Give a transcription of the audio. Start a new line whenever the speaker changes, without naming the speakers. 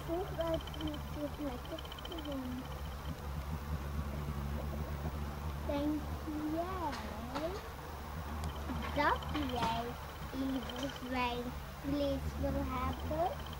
think dat het lekker te doen. Denk jij dat jij liever zwijnvlees wil hebben?